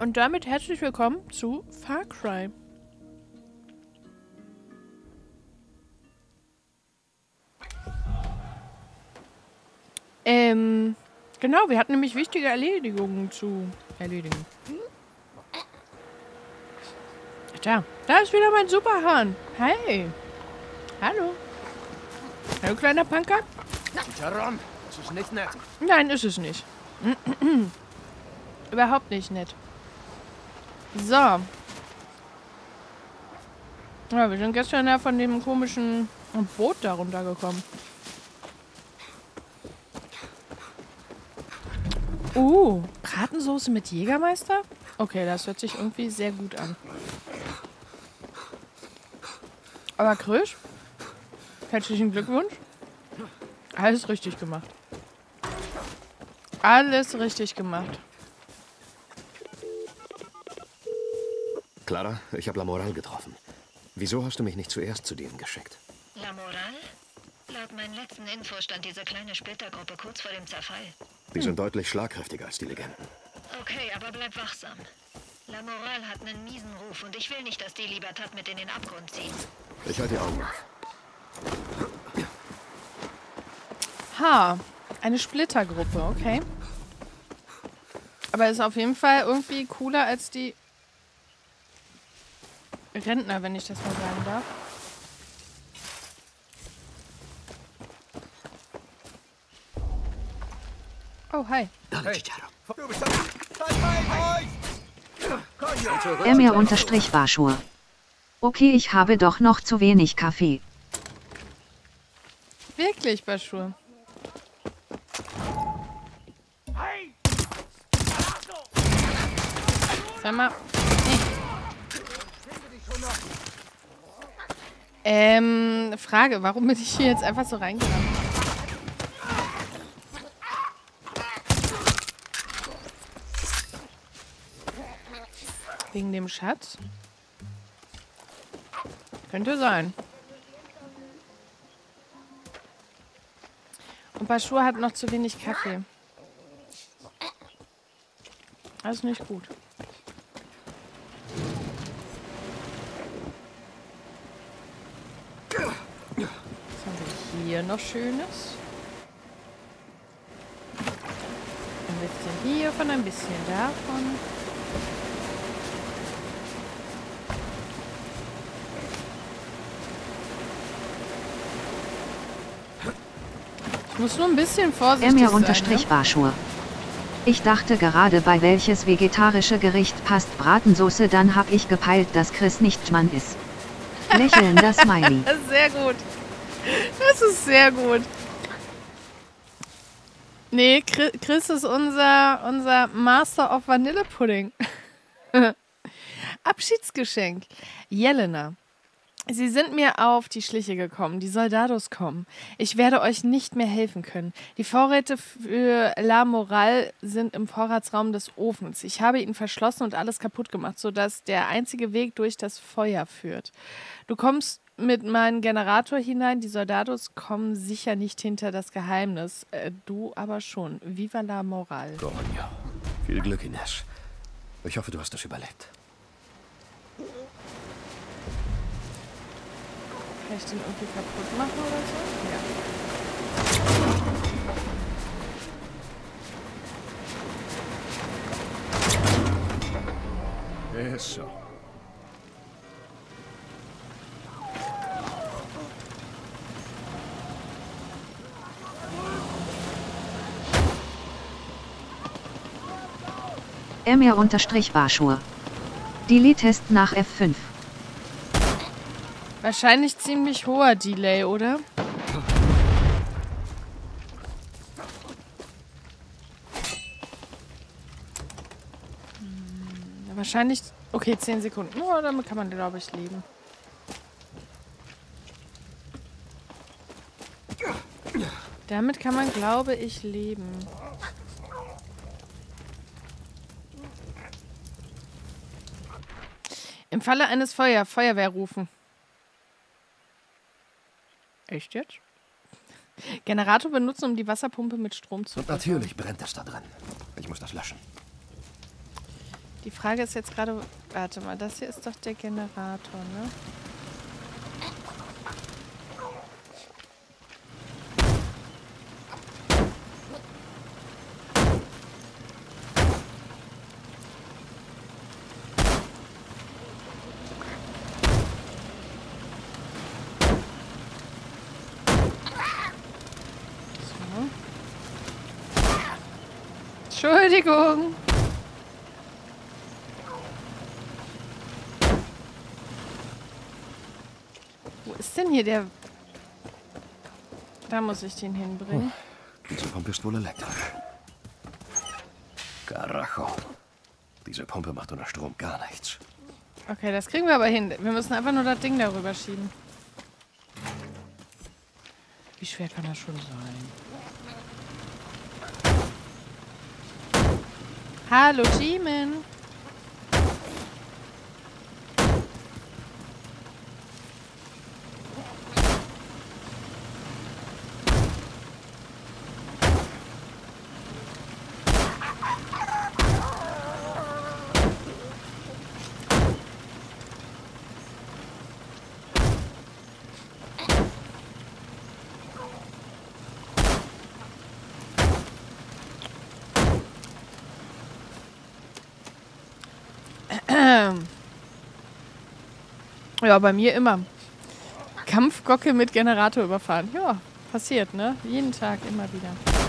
Und damit herzlich willkommen zu Far Cry. Genau, wir hatten nämlich wichtige Erledigungen zu erledigen. Da ist wieder mein Superhahn. Hey. Hallo. Hallo, kleiner Punker. Chicharron, das ist nicht nett. Nein, ist es nicht. Überhaupt nicht nett. So. Ja, wir sind gestern ja von dem komischen Boot da runtergekommen. Bratensoße mit Jägermeister? Okay, das hört sich irgendwie sehr gut an. Aber Krisch, herzlichen Glückwunsch. Alles richtig gemacht. Alles richtig gemacht. Clara, ich habe La Moral getroffen. Wieso hast du mich nicht zuerst zu denen geschickt? La Moral? Laut meinen letzten Infos stand diese kleine Splittergruppe kurz vor dem Zerfall. Die sind deutlich schlagkräftiger als die Legenden. Okay, aber bleib wachsam. La Moral hat einen miesen Ruf und ich will nicht, dass die Libertad mit in den Abgrund ziehen. Ich halte die Augen auf. Ha, eine Splittergruppe, okay. Aber ist auf jeden Fall irgendwie cooler als die Rentner, wenn ich das mal sagen darf. Oh, hi. Hey, du bist da. Emir_Barschur. Okay, ich habe doch noch zu wenig Kaffee. Wirklich, Baschur. Sag mal. Frage, warum bin ich hier jetzt einfach so reingerannt? Wegen dem Schatz? Könnte sein. Und Baschur hat noch zu wenig Kaffee. Das ist nicht gut. Was haben wir hier noch Schönes? Ein bisschen hiervon, ein bisschen davon. Ich muss nur ein bisschen vorsichtig sein. Emir_Barschur. Ich dachte gerade, bei welches vegetarische Gericht passt Bratensoße, dann hab ich gepeilt, dass Chris nicht Mann ist. Lächelnder Smiley. Das ist sehr gut. Das ist sehr gut. Nee, Chris ist unser Master of Vanillepudding. Abschiedsgeschenk. Jelena. Sie sind mir auf die Schliche gekommen. Die Soldados kommen. Ich werde euch nicht mehr helfen können. Die Vorräte für La Moral sind im Vorratsraum des Ofens. Ich habe ihn verschlossen und alles kaputt gemacht, sodass der einzige Weg durch das Feuer führt. Du kommst mit meinem Generator hinein. Die Soldados kommen sicher nicht hinter das Geheimnis. Du aber schon. Viva La Moral. Tonio. Viel Glück, Ines. Ich hoffe, du hast das überlebt. Kann ich den irgendwie kaputt machen oder so? Ja. Eso. Emir_Barschur. Delete-Test nach F5. Wahrscheinlich ziemlich hoher Delay, oder? Wahrscheinlich... Okay, 10 Sekunden. Oh, damit kann man, glaube ich, leben. Damit kann man, glaube ich, leben. Im Falle eines Feuerwehr rufen. Echt jetzt? Generator benutzen, um die Wasserpumpe mit Strom zu Und natürlich brennt es da drin. Ich muss das löschen. Die Frage ist jetzt gerade... Warte mal, das hier ist doch der Generator, ne? Entschuldigung. Wo ist denn hier der... Da muss ich den hinbringen. Diese Pumpe ist wohl elektrisch. Carajo. Diese Pumpe macht unter Strom gar nichts. Okay, das kriegen wir aber hin. Wir müssen einfach nur das Ding darüber schieben. Wie schwer kann das schon sein? Hallo, Jimin. Ja, bei mir immer. Kampfgocke mit Generator überfahren. Ja, passiert, ne? Jeden Tag, immer wieder.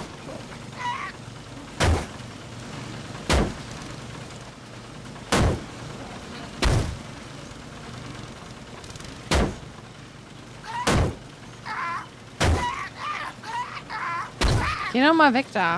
Geh doch mal weg da.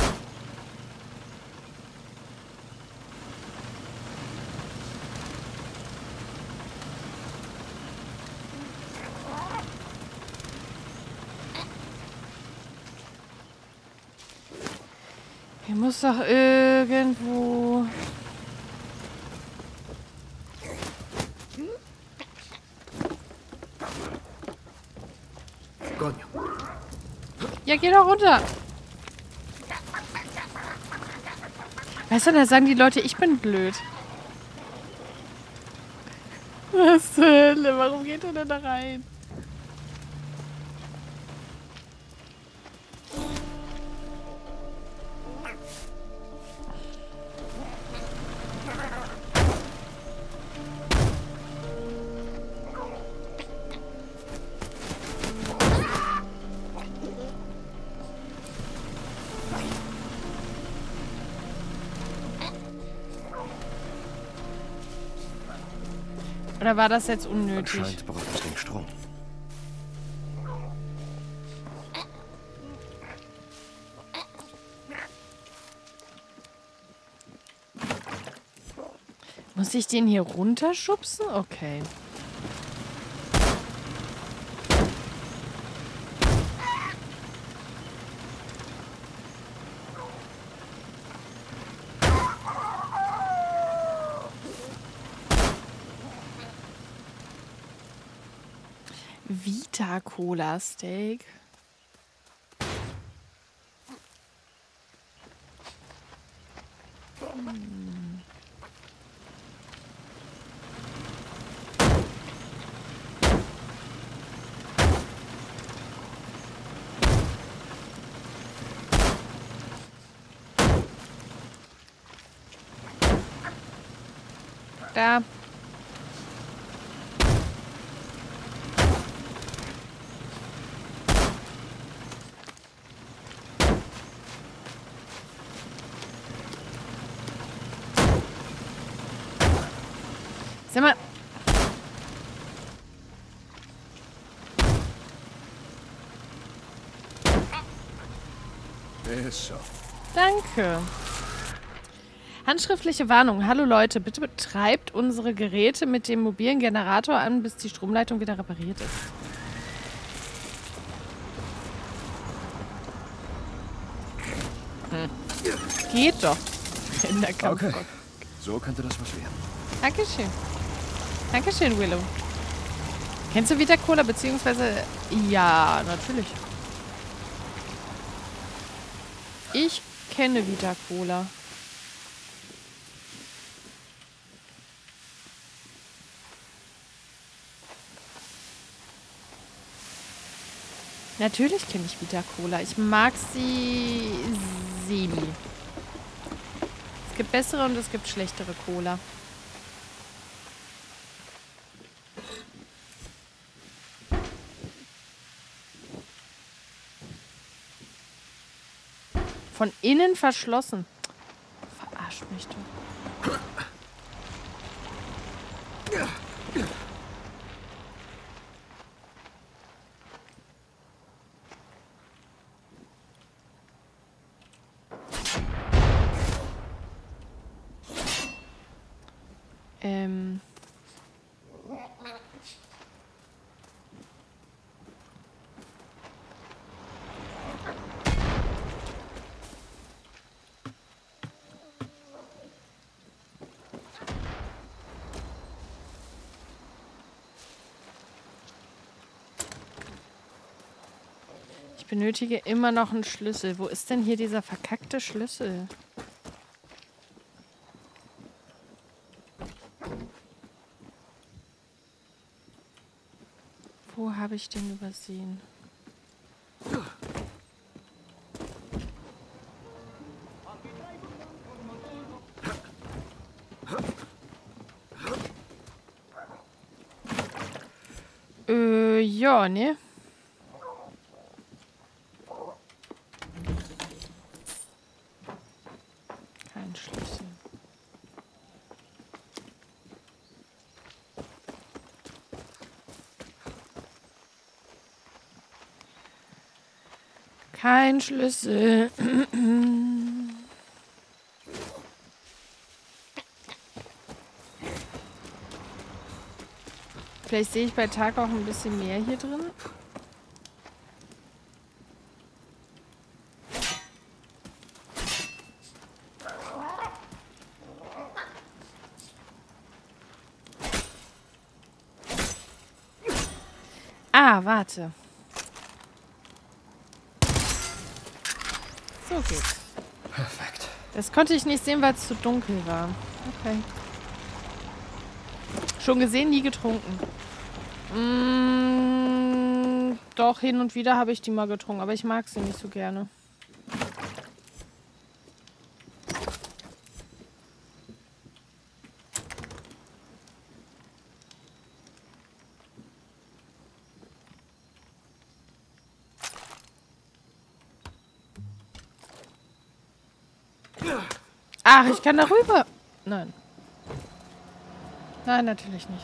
Hier muss doch irgendwo... Ja, geh doch runter. Weißt du, da sagen die Leute, ich bin blöd. Was zur Hölle? Warum geht er denn da rein? Oder war das jetzt unnötig? Anscheinend braucht das Ding Strom. Muss ich den hier runterschubsen? Okay. Vita Cola Steak. Da. Sag mal. Ist so. Danke. Handschriftliche Warnung. Hallo Leute, bitte betreibt unsere Geräte mit dem mobilen Generator an, bis die Stromleitung wieder repariert ist. Geht doch. In der Kampf. Okay, so könnte das was werden. Dankeschön. Dankeschön, Willow. Kennst du Vita Cola, beziehungsweise... Ja, natürlich. Ich kenne Vita Cola. Natürlich kenne ich Vita Cola. Ich mag sie semi. Es gibt bessere und es gibt schlechtere Cola. Von innen verschlossen. Verarscht mich doch. Ich benötige immer noch einen Schlüssel. Wo ist denn hier dieser verkackte Schlüssel? Wo habe ich den übersehen? Ja, ne? Kein Schlüssel. Kein Schlüssel. Vielleicht sehe ich bei Tag auch ein bisschen mehr hier drin. Ah, warte. So geht's. Perfekt. Das konnte ich nicht sehen, weil es zu dunkel war. Okay. Schon gesehen, nie getrunken. Doch, hin und wieder habe ich die mal getrunken, aber ich mag sie nicht so gerne. Ach, ich kann da rüber. Nein. Nein, natürlich nicht.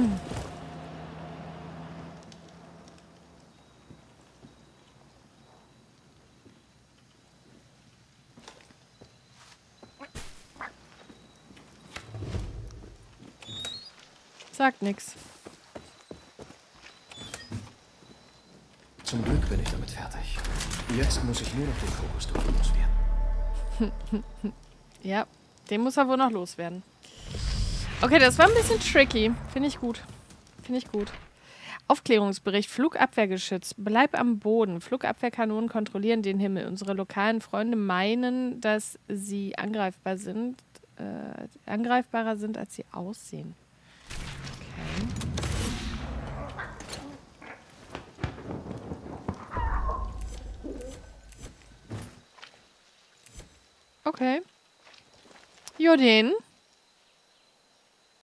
Sagt nix. Zum Glück bin ich damit fertig. Jetzt muss ich nur noch den Kokosduft loswerden. Ja, den muss er wohl noch loswerden. Okay, das war ein bisschen tricky. Finde ich gut. Finde ich gut. Aufklärungsbericht. Flugabwehrgeschütz. Bleib am Boden. Flugabwehrkanonen kontrollieren den Himmel. Unsere lokalen Freunde meinen, dass sie angreifbarer sind, als sie aussehen. Okay. Okay. Jordan.